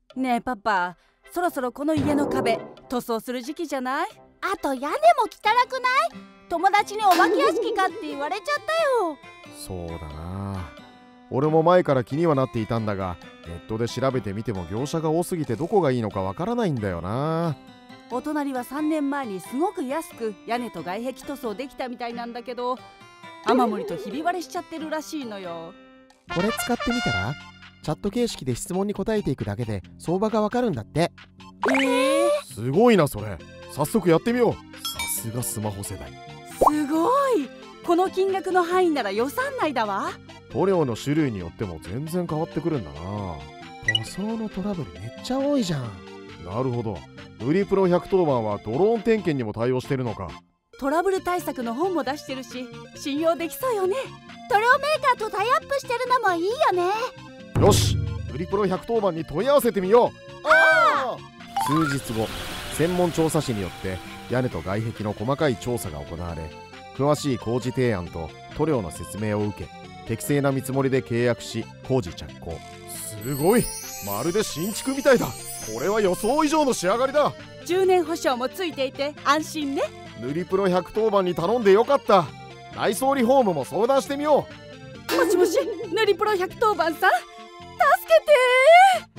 ねえパパ、そろそろこの家の壁塗装する時期じゃない？ あと屋根も汚くない？友達にお化け屋敷かって言われちゃったよ。 そうだな。俺も前から気にはなっていたんだが、ネットで調べてみても業者が多すぎてどこがいいのかわからないんだよな。 お隣は3年前にすごく安く屋根と外壁塗装できたみたいなんだけど、雨漏りとひび割れしちゃってるらしいのよ。 これ使ってみたら？チャット形式で質問に答えていくだけで相場がわかるんだって。すごいなそれ。早速やってみよう。さすがスマホ世代。 すごい。この金額の範囲なら予算内だわ。 塗料の種類によっても全然変わってくるんだな。塗装のトラブルめっちゃ多いじゃん。なるほど。塗りプロ110番はドローン点検にも対応してるのか。 トラブル対策の本も出してるし、信用できそうよね。 塗料メーカーとタイアップしてるのもいいよね。 よし、塗りプロ110番に問い合わせてみよう。数日後、専門調査士によって屋根と外壁の細かい調査が行われ、詳しい工事提案と塗料の説明を受け、適正な見積もりで契約し工事着工。すごい、まるで新築みたいだ。これは予想以上の仕上がりだ。 10年保証もついていて安心ね。 塗りプロ110番に頼んでよかった。内装リフォームも相談してみよう。 もしもし、塗りプロ110番さん、助けてー。